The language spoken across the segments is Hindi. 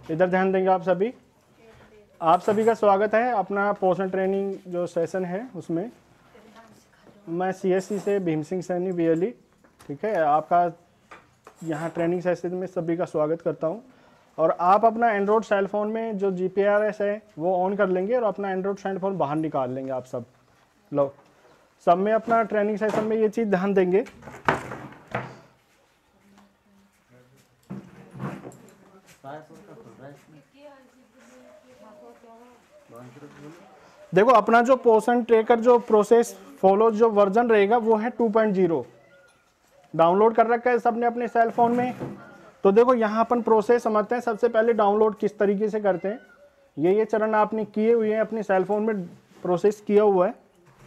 इधर ध्यान देंगे आप सभी। आप सभी का स्वागत है अपना पोषण ट्रेनिंग जो सेशन है उसमें। मैं CSC से भीम सिंह सैनी BLE, ठीक है, आपका यहाँ ट्रेनिंग सेशन में सभी का स्वागत करता हूँ। और आप अपना एंड्रॉयड सेल फोन में जो GPRS है वो ऑन कर लेंगे और अपना एंड्रॉयड सेल फोन बाहर निकाल लेंगे। आप सब लो, सब में अपना ट्रेनिंग सेशन में ये चीज़ ध्यान देंगे। देखो अपना जो पोषण ट्रैकर जो प्रोसेस फॉलो जो वर्जन रहेगा वो है 2.0 डाउनलोड कर रखा है सबने अपने सेल फोन में। तो देखो यहाँ अपन प्रोसेस समझते हैं। सबसे पहले डाउनलोड किस तरीके से करते हैं, ये चरण आपने किए हुए हैं अपने सेल फोन में, प्रोसेस किया हुआ है।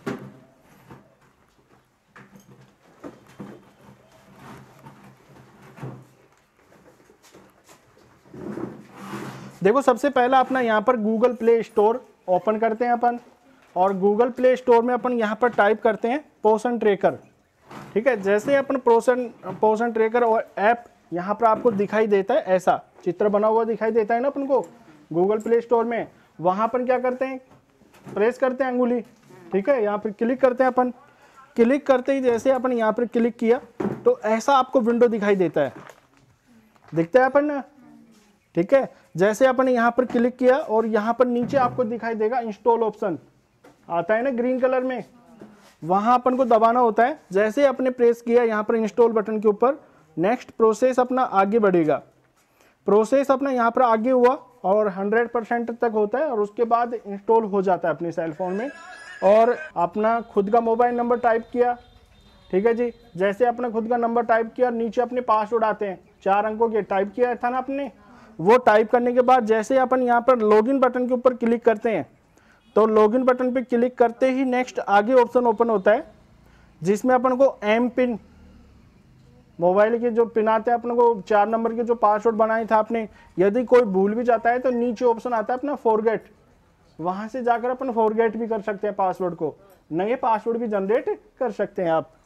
देखो सबसे पहला अपना यहाँ पर गूगल प्ले स्टोर ओपन करते हैं अपन, और गूगल प्ले स्टोर में अपन यहाँ पर टाइप करते हैं पोषण ट्रैकर। ठीक है, जैसे अपन पोषण ट्रैकर और ऐप यहाँ पर आपको दिखाई देता है, ऐसा चित्र बना हुआ दिखाई देता है ना अपन को गूगल प्ले स्टोर में, वहाँ पर क्या करते हैं, प्रेस करते हैं अंगुली। ठीक है, यहाँ पर क्लिक करते हैं अपन। क्लिक करते ही जैसे अपन यहाँ पर क्लिक किया तो ऐसा आपको विंडो दिखाई देता है, दिखता है अपन ना। ठीक है, जैसे अपन यहाँ पर क्लिक किया और यहाँ पर नीचे आपको दिखाई देगा इंस्टॉल ऑप्शन आता है ना ग्रीन कलर में, वहां अपन को दबाना होता है। जैसे अपने प्रेस किया यहाँ पर इंस्टॉल बटन के ऊपर, नेक्स्ट प्रोसेस अपना आगे बढ़ेगा। प्रोसेस अपना यहाँ पर आगे हुआ और 100% तक होता है और उसके बाद इंस्टॉल हो जाता है अपने सेल फोन में। और अपना खुद का मोबाइल नंबर टाइप किया, ठीक है जी, जैसे अपना खुद का नंबर टाइप किया, नीचे अपने पासवर्ड आते हैं 4 अंकों के, टाइप किया था ना आपने, वो टाइप करने के बाद जैसे अपन यहाँ पर लॉगिन बटन के ऊपर क्लिक करते हैं तो लॉगिन बटन पे क्लिक करते ही नेक्स्ट आगे ऑप्शन ओपन होता है जिसमें अपन को एम पिन, मोबाइल के जो पिन आते हैं अपन को 4 नंबर के जो पासवर्ड बनाए था आपने, यदि कोई भूल भी जाता है तो नीचे ऑप्शन आता है अपना फॉरगेट, वहां से जाकर अपन फॉरगेट भी कर सकते हैं पासवर्ड को, नए पासवर्ड भी जनरेट कर सकते हैं आप।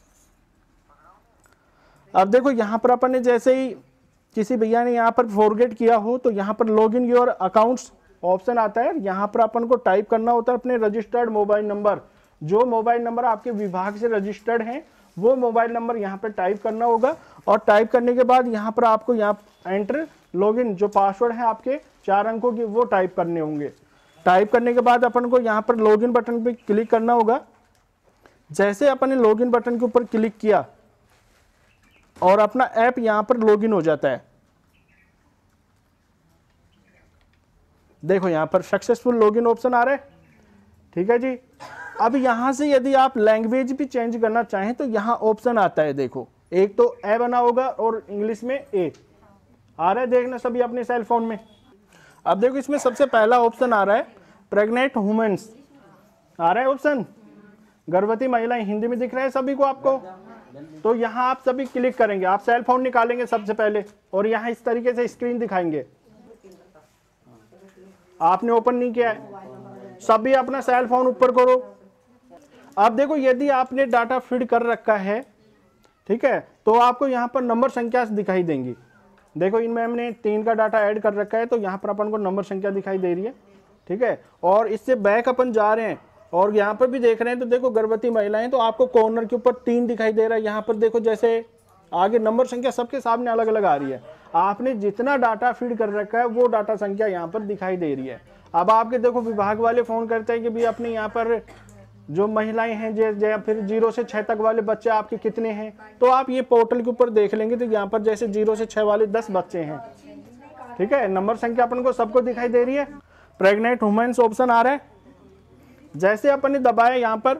अब देखो यहाँ पर अपन ने जैसे ही किसी भैया ने यहाँ पर फॉरगेट किया हो तो यहाँ पर लॉगिन योर अकाउंट्स ऑप्शन आता है। यहाँ पर अपन को टाइप करना होता है अपने रजिस्टर्ड मोबाइल नंबर, जो मोबाइल नंबर आपके विभाग से रजिस्टर्ड हैं वो मोबाइल नंबर यहाँ पर टाइप करना होगा। और टाइप करने के बाद यहाँ पर आपको यहाँ एंटर लॉगिन जो पासवर्ड है आपके 4 अंकों के वो टाइप करने होंगे। टाइप करने के बाद अपन को यहाँ पर लॉगिन बटन पे क्लिक करना होगा। जैसे अपन ने लॉगिन बटन के ऊपर क्लिक किया और अपना ऐप यहां पर लॉगिन हो जाता है। देखो यहां पर सक्सेसफुल लॉगिन ऑप्शन आ रहा है, ठीक है जी। अब यहां से यदि आप लैंग्वेज भी चेंज करना चाहें तो यहां ऑप्शन आता है, देखो एक तो ए बना होगा और इंग्लिश में ए आ रहा है, देखना सभी अपने सेल फोन में। अब देखो इसमें सबसे पहला ऑप्शन आ रहा है प्रेग्नेंट वुमेन्स, आ रहा है ऑप्शन, गर्भवती महिलाएं, हिंदी में दिख रहा है सभी को आपको। तो यहाँ आप सभी क्लिक करेंगे, आप सेल फोन निकालेंगे सबसे पहले और यहाँ इस तरीके से स्क्रीन दिखाएंगे। आपने ओपन नहीं किया है, सभी अपना सेल फोन ऊपर करो। अब देखो यदि आपने डाटा फीड कर रखा है, ठीक है, तो आपको यहाँ पर नंबर संख्या दिखाई देंगी। देखो इनमें हमने 3 का डाटा ऐड कर रखा है तो यहाँ पर अपन को नंबर संख्या दिखाई दे रही है, ठीक है। और इससे बैक अपन जा रहे हैं और यहाँ पर भी देख रहे हैं तो देखो गर्भवती महिलाएं, तो आपको कॉर्नर के ऊपर 3 दिखाई दे रहा है। यहाँ पर देखो जैसे आगे नंबर संख्या सबके सामने अलग अलग आ रही है। आपने जितना डाटा फीड कर रखा है वो डाटा संख्या यहाँ पर दिखाई दे रही है। अब आपके देखो विभाग वाले फोन करते हैं कि भाई अपने यहाँ पर जो महिलाएं हैं फिर 0 से 6 तक वाले बच्चे आपके कितने हैं, तो आप ये पोर्टल के ऊपर देख लेंगे तो यहाँ पर जैसे 0 से 6 वाले 10 बच्चे हैं, ठीक है। नंबर संख्या अपन को सबको दिखाई दे रही है। प्रेग्नेंट वुमेन्स ऑप्शन आ रहा है, जैसे अपन ने दबाया यहाँ पर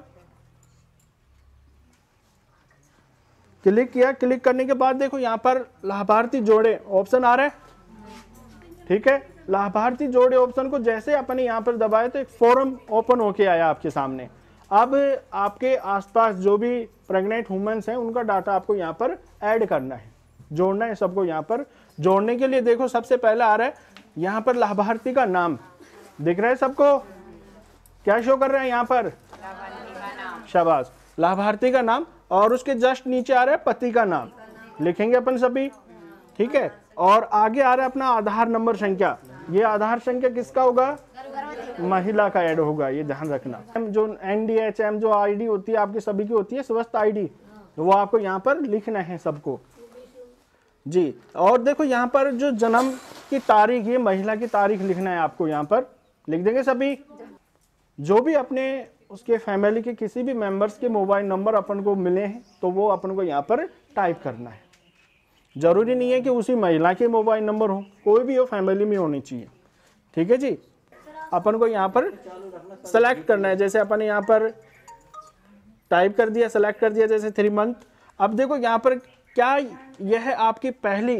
क्लिक किया, क्लिक करने के बाद देखो यहाँ पर लाभार्थी जोड़े ऑप्शन आ रहा है, ठीक है। लाभार्थी जोड़े ऑप्शन को जैसे अपन ने यहाँ पर दबाया तो एक फॉर्म ओपन होके आया आपके सामने। अब आपके आसपास जो भी प्रेग्नेंट वुमेन्स हैं उनका डाटा आपको यहाँ पर ऐड करना है, जोड़ना है सबको। यहाँ पर जोड़ने के लिए देखो सबसे पहला आ रहा है यहाँ पर लाभार्थी का नाम, दिख रहा है सबको, क्या शो कर रहे हैं यहाँ पर, शाबाश, लाभार्थी का नाम। और उसके जस्ट नीचे आ रहा है पति का नाम, लिखेंगे अपन सभी, ठीक है। और आगे आ रहा है अपना आधार नंबर संख्या, ये आधार संख्या किसका होगा, महिला का ऐड होगा, ये ध्यान रखना। जो NDHM जो ID होती है आपकी सभी की होती है स्वस्थ ID, तो वो आपको यहाँ पर लिखना है सबको जी। और देखो यहाँ पर जो जन्म की तारीख, ये महिला की तारीख लिखना है आपको, यहाँ पर लिख देंगे सभी। जो भी अपने उसके फैमिली के किसी भी मेंबर्स के मोबाइल नंबर अपन को मिले हैं तो वो अपन को यहाँ पर टाइप करना है। जरूरी नहीं है कि उसी महिला के मोबाइल नंबर हो, कोई भी हो, फैमिली में होनी चाहिए, ठीक है जी। अपन को यहाँ पर सेलेक्ट करना है, जैसे अपन यहाँ पर टाइप कर दिया, सेलेक्ट कर दिया जैसे 3 मंथ। अब देखो यहाँ पर क्या यह आपकी पहली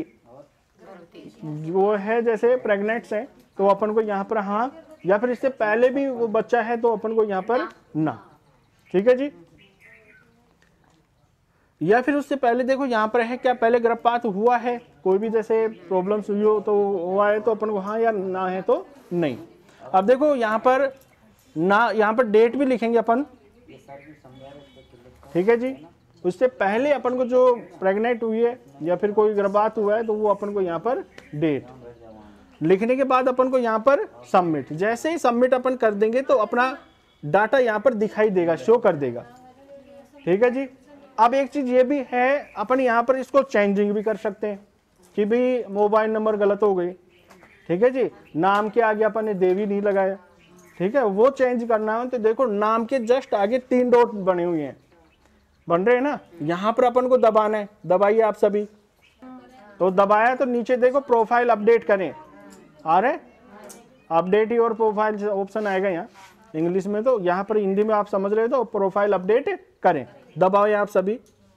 वो है, जैसे प्रेग्नेंट्स है तो अपन को यहाँ पर हाँ, या फिर इससे पहले भी वो बच्चा है तो अपन को यहाँ पर ना, ठीक है जी। या फिर उससे पहले देखो यहाँ पर है क्या पहले गर्भपात हुआ है, कोई भी जैसे प्रॉब्लम्स हुई हो तो हुआ है तो अपन को हाँ, या ना है तो नहीं। अब देखो यहाँ पर ना, यहाँ पर डेट भी लिखेंगे अपन, ठीक है जी। उससे पहले अपन को जो प्रेग्नेंट हुई है या फिर कोई गर्भपात हुआ है तो वो अपन को यहाँ पर डेट लिखने के बाद अपन को यहाँ पर सबमिट। जैसे ही सबमिट अपन कर देंगे तो अपना डाटा यहाँ पर दिखाई देगा, शो कर देगा, ठीक है जी। अब एक चीज ये भी है, अपन यहाँ पर इसको चेंजिंग भी कर सकते हैं कि भी मोबाइल नंबर गलत हो गई, ठीक है जी। नाम के आगे अपन ने देवी नहीं लगाया, ठीक है, वो चेंज करना है तो देखो नाम के जस्ट आगे 3 डॉट बने हुए हैं, बन रहे हैं ना, यहाँ पर अपन को दबाना है। दबाइए आप सभी, तो दबाया तो नीचे देखो प्रोफाइल अपडेट करें, आ रहे अपडेट योर प्रोफाइल ऑप्शन आएगा यहाँ इंग्लिश में, तो यहाँ पर हिंदी में आप समझ रहे हो तो प्रोफाइल अपडेट करें। दबाओ आप सभी,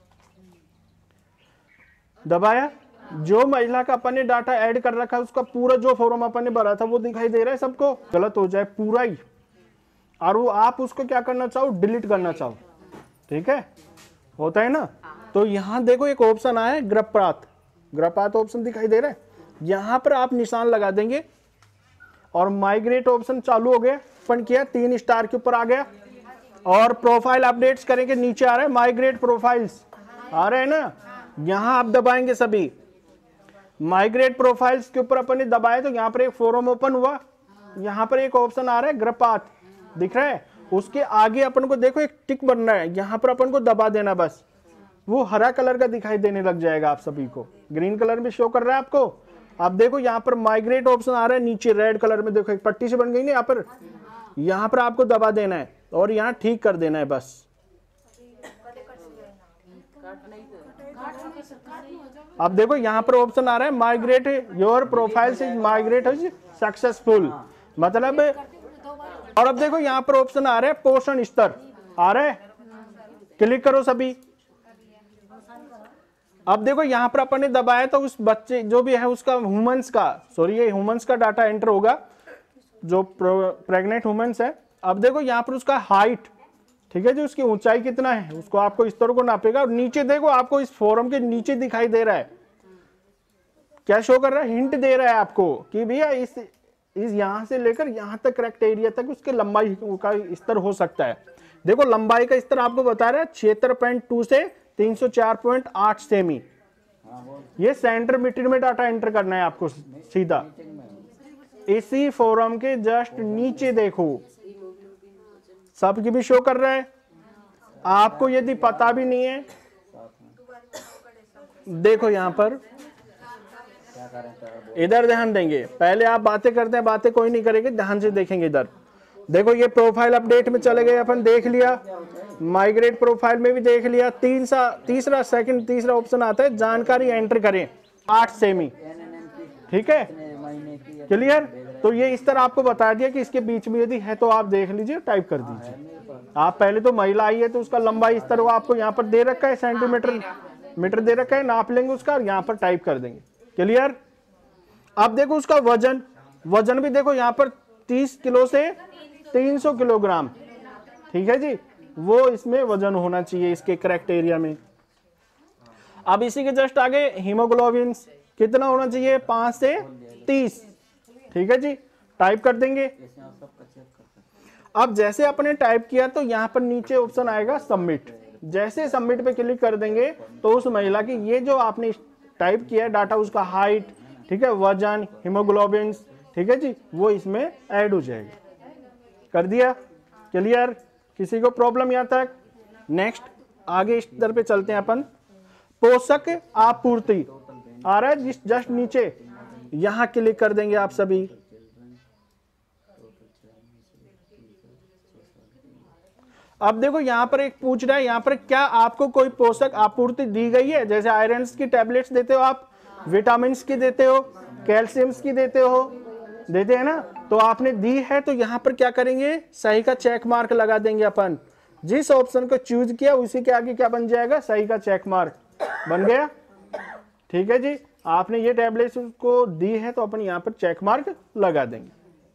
दबाया। जो महिला का अपन ने डाटा ऐड कर रखा है उसका पूरा जो फॉर्म अपन ने भरा था वो दिखाई दे रहा है सबको, गलत हो जाए पूरा ही, और वो आप उसको क्या करना चाहो, डिलीट करना चाहो, ठीक है, होता है ना। तो यहाँ देखो एक ऑप्शन आया है गर्भपात ऑप्शन दिखाई दे रहा है, यहाँ पर आप निशान लगा देंगे और माइग्रेट ऑप्शन चालू हो गया, अपन किया 3 स्टार के ऊपर आ गया, और प्रोफाइल अपडेट्स करेंगे, नीचे आ रहा है माइग्रेट प्रोफाइल्स, आ रहे हैं ना, यहाँ आप दबाएंगे सभी। माइग्रेट प्रोफाइल्स के ऊपर अपन ने दबाया तो यहाँ पर एक फॉर्म ओपन हुआ, यहाँ पर एक ऑप्शन आ रहा है गर्भपात दिख रहा है, उसके आगे अपन को देखो एक टिक बन रहा है, यहाँ पर अपन को दबा देना, बस वो हरा कलर का दिखाई देने लग जाएगा आप सभी को, ग्रीन कलर में शो कर रहा है आपको। अब देखो यहाँ पर माइग्रेट ऑप्शन आ रहा है नीचे रेड कलर में, देखो एक पट्टी से बन गई ना यहाँ पर आपको दबा देना है और यहाँ ठीक कर देना है बस। अब देखो यहाँ पर ऑप्शन आ रहा है माइग्रेट योर प्रोफाइल से माइग्रेट सक्सेसफुल, मतलब। और अब देखो यहाँ पर ऑप्शन आ रहा है पोषण स्तर, आ रहा है, क्लिक करो सभी। अब देखो यहाँ पर अपन ने दबाया तो उस बच्चे जो भी है उसका ह्यूमंस का, सॉरी ये ह्यूमंस का डाटा एंटर होगा, जो प्रेग्नेंट ह्यूमंस है। अब देखो यहाँ पर उसका हाइट, ठीक है जी, उसकी ऊंचाई कितना है उसको आपको इस तरह को नापेगा, और नीचे देखो आपको इस फॉर्म के नीचे दिखाई दे रहा है, क्या शो कर रहा है, हिंट दे रहा है आपको कि भैया इस यहाँ से लेकर यहाँ तक करेक्ट एरिया तक उसके लंबाई का स्तर हो सकता है। देखो लंबाई का स्तर आपको बता रहा है 76.2 से 304.8 सेमी। ये सेंटीमीटर में डाटा एंटर करना है आपको सीधा। इसी फॉर्म के जस्ट नीचे देखो सबकी भी शो कर रहा है। आपको यदि पता भी नहीं है, देखो यहां पर इधर ध्यान देंगे, पहले आप बातें करते हैं, बातें कोई नहीं करेंगे, ध्यान से देखेंगे इधर। देखो ये प्रोफाइल अपडेट में चले गए अपन, देख लिया, माइग्रेट प्रोफाइल में भी देख लिया। तीसरा ऑप्शन आता है जानकारी एंटर करें 8 सेमी, ठीक है, क्लियर। तो ये इस तरह आपको बता दिया कि इसके बीच में यदि है तो आप देख लीजिए, टाइप कर दीजिए। आप पहले तो महिला आई है तो उसका लंबाई इस तरह आपको यहाँ पर दे रखा है, सेंटीमीटर मीटर दे रखा है, नाप लेंगे उसका और यहाँ पर टाइप कर देंगे, क्लियर। अब देखो उसका वजन भी देखो यहाँ पर 30 किलो से 300 किलोग्राम, ठीक है जी, वो इसमें वजन होना चाहिए इसके करेक्ट एरिया में। अब इसी के जस्ट आगे हीमोग्लोबिन कितना होना चाहिए, 5 से 30, ठीक है जी, टाइप कर देंगे। अब जैसे अपने टाइप किया तो यहाँ पर नीचे ऑप्शन आएगा सबमिट। जैसे सबमिट पे क्लिक कर देंगे तो उस महिला की ये जो आपने टाइप किया डाटा, उसका हाइट, ठीक है, वजन, हीमोग्लोबिन, ठीक है जी, वो इसमें ऐड हो जाएगा। कर दिया, क्लियर? किसी को प्रॉब्लम यहाँ तक? नेक्स्ट आगे इस तरह पे चलते हैं अपन। पोषक आपूर्ति आ रहा है जस्ट नीचे, यहां क्लिक कर देंगे आप सभी। अब देखो यहां पर एक पूछ रहा है, यहां पर क्या आपको कोई पोषक आपूर्ति दी गई है? जैसे आयरन की टैबलेट्स देते हो आप, विटामिन की देते हो, कैल्शियम की देते हैं ना, तो आपने दी है तो यहां पर क्या करेंगे, सही का चेक मार्क लगा देंगे अपन। जिस ऑप्शन को चूज किया उसी के आगे क्या बन जाएगा, सही का चेक मार्क बन गया। ठीक है जी, आपने ये टैबलेट्स को दी है तो अपन यहां पर चेक मार्क लगा देंगे।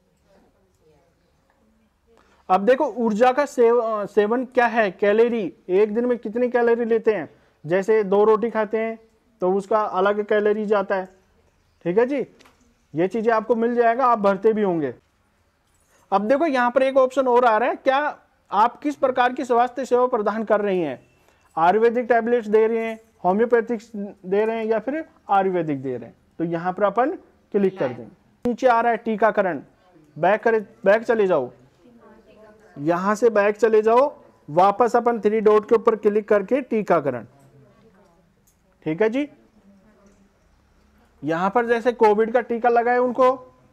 अब देखो ऊर्जा का सेवन क्या है, कैलोरी, एक दिन में कितनी कैलोरी लेते हैं। जैसे 2 रोटी खाते हैं तो उसका अलग कैलोरी जाता है। ठीक है जी, ये चीजें आपको मिल जाएगा, आप भरते भी होंगे। अब देखो यहां पर एक ऑप्शन और आ रहा है, क्या आप किस प्रकार की स्वास्थ्य सेवा प्रदान कर रही हैं। आयुर्वेदिक टैबलेट्स दे रहे हैं, होम्योपैथिक दे रहे हैं, या फिर आयुर्वेदिक दे रहे हैं। तो यहां पर अपन क्लिक कर देंगे। नीचे आ रहा है टीकाकरण, बैक चले जाओ, यहां से बैक चले जाओ, वापस अपन 3 डॉट के ऊपर क्लिक करके टीकाकरण। ठीक है जी, यहां पर जैसे कोविड का टीका लगा है, उनको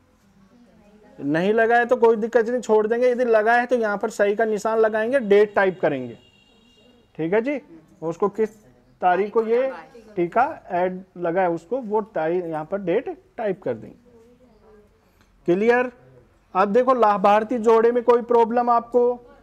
नहीं लगा है तो कोई दिक्कत नहीं, छोड़ देंगे। यदि लगा है तो यहां पर सही का निशान लगाएंगे, डेट टाइप करेंगे। ठीक है जी, उसको किस तारीख को ये टीका ऐड लगा है उसको वो यहां पर डेट टाइप कर देंगे। क्लियर? अब देखो लाभार्थी जोड़े में कोई प्रॉब्लम आपको,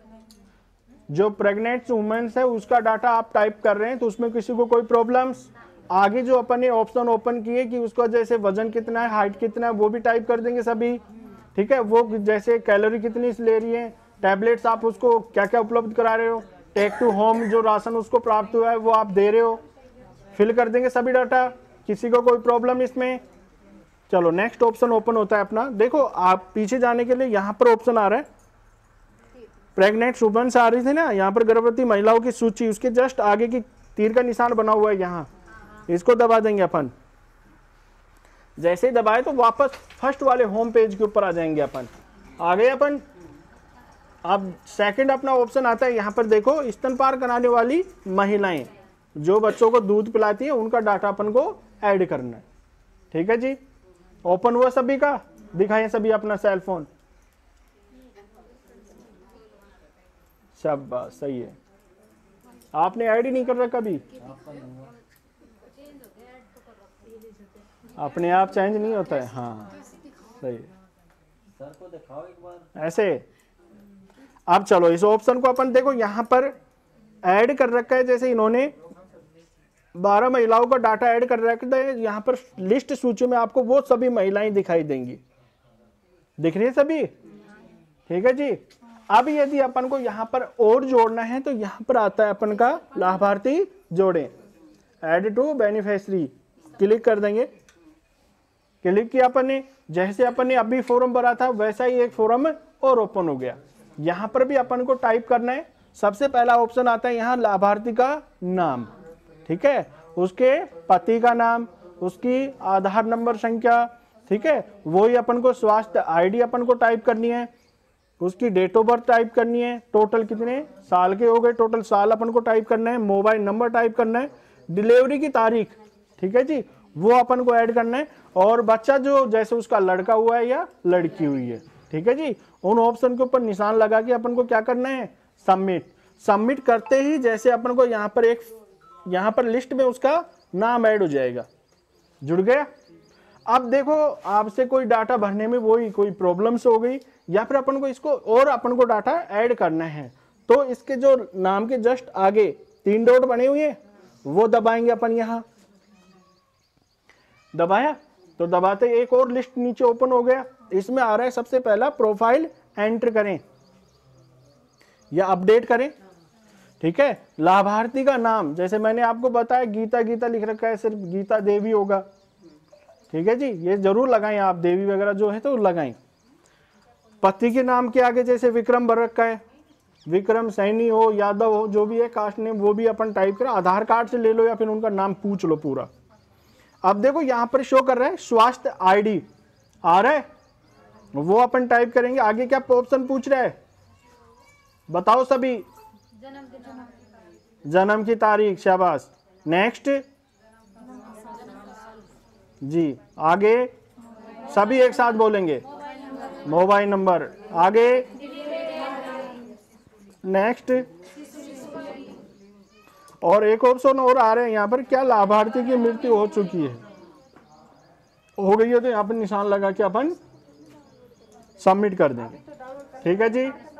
जो प्रेग्नेंट वुमेन्स है उसका डाटा आप टाइप कर रहे हैं तो उसमें किसी को कोई प्रॉब्लम्स। आगे जो अपन ने ऑप्शन ओपन किए कि उसका जैसे वजन कितना है, हाइट कितना है, वो भी टाइप कर देंगे सभी। ठीक है, वो जैसे कैलोरी कितनी ले रही है, टैबलेट्स आप उसको क्या क्या उपलब्ध करा रहे हो, टेक टू होम जो राशन उसको प्राप्त हुआ है वो आप दे रहे हो, फिल कर देंगे सभी डाटा। किसी को कोई प्रॉब्लम इसमें? चलो नेक्स्ट ऑप्शन ओपन होता है अपना। देखो आप पीछे जाने के लिए यहाँ पर ऑप्शन आ रहा है, प्रेग्नेंट वुमेन्स आ रही थी ना, यहाँ पर गर्भवती महिलाओं की सूची, उसके जस्ट आगे की तीर का निशान बना हुआ है यहाँ, इसको दबा देंगे अपन। जैसे ही दबाए तो वापस फर्स्ट वाले होम पेज के ऊपर आ जाएंगे अपन। आ गए अपन। अब सेकंड अपना ऑप्शन आता है, यहाँ पर देखो स्तनपान कराने वाली महिलाएं जो बच्चों को दूध पिलाती है, उनका डाटा अपन को ऐड करना है। ठीक है जी, ओपन हुआ सभी का, दिखाएं सभी अपना सेल फोन। सब सही है, आपने ऐड ही नहीं कर रहा कभी, अपने आप चेंज नहीं होता है। हाँ सही है, सर को दिखाओ एक बार ऐसे। अब चलो इस ऑप्शन को अपन देखो यहाँ पर ऐड कर रखा है, जैसे इन्होंने 12 महिलाओं का डाटा ऐड कर रखा है। यहाँ पर लिस्ट सूची में आपको वो सभी महिलाएं दिखाई देंगी, दिख रही है सभी। ठीक है जी, अब यदि अपन को यहाँ पर और जोड़ना है तो यहाँ पर आता है अपन का लाभार्थी जोड़ें, ऐड टू बेनिफिशियरी, क्लिक कर देंगे। क्लिक किया अपन ने, जैसे अपन ने अभी फॉर्म भरा था वैसा ही एक फॉर्म और ओपन हो गया। यहाँ पर भी अपन को टाइप करना है। सबसे पहला ऑप्शन आता है यहाँ लाभार्थी का नाम, ठीक है, उसके पति का नाम, उसकी आधार नंबर संख्या, ठीक है, वही अपन को स्वास्थ्य आईडी अपन को टाइप करनी है, उसकी डेट ऑफ बर्थ टाइप करनी है, टोटल कितने साल के हो गए, टोटल साल अपन को टाइप करना है, मोबाइल नंबर टाइप करना है, डिलीवरी की तारीख, ठीक है जी, वो अपन को ऐड करना है, और बच्चा जो जैसे उसका लड़का हुआ है या लड़की हुई है, ठीक है जी, उन ऑप्शन के ऊपर निशान लगा के अपन को क्या करना है, सबमिट। सबमिट करते ही जैसे अपन को यहाँ पर लिस्ट में उसका नाम ऐड हो जाएगा, जुड़ गया। अब देखो आपसे कोई डाटा भरने में वही कोई प्रॉब्लम्स हो गई, या फिर अपन को इसको और अपन को डाटा ऐड करना है, तो इसके जो नाम के जस्ट आगे 3 डॉट बने हुए हैं वो दबाएंगे अपन। यहाँ दबाया तो दबाते एक और लिस्ट नीचे ओपन हो गया। इसमें आ रहा है सबसे पहला प्रोफाइल एंटर करें या अपडेट करें, ठीक है। लाभार्थी का नाम जैसे मैंने आपको बताया गीता गीता लिख रखा है, सिर्फ गीता देवी होगा, ठीक है जी, ये जरूर लगाएं आप, देवी वगैरह जो है तो लगाएं। पति के नाम के आगे जैसे विक्रम भर रखा है, विक्रम सैनी हो, यादव हो, जो भी है कास्ट नेम वो भी अपन टाइप करें, आधार कार्ड से ले लो या फिर उनका नाम पूछ लो पूरा। अब देखो यहां पर शो कर रहा है स्वास्थ्य आईडी आ रहा है, वो अपन टाइप करेंगे। आगे क्या ऑप्शन पूछ रहा है बताओ सभी? जन्म की तारीख, शाबाश। नेक्स्ट जी, आगे सभी एक साथ बोलेंगे, मोबाइल नंबर। आगे नेक्स्ट, और एक ऑप्शन और आ रहे हैं यहाँ पर, क्या लाभार्थी की मृत्यु हो चुकी है, हो गई है तो यहाँ पर निशान लगा के अपन सबमिट कर देंगे। ठीक है जी।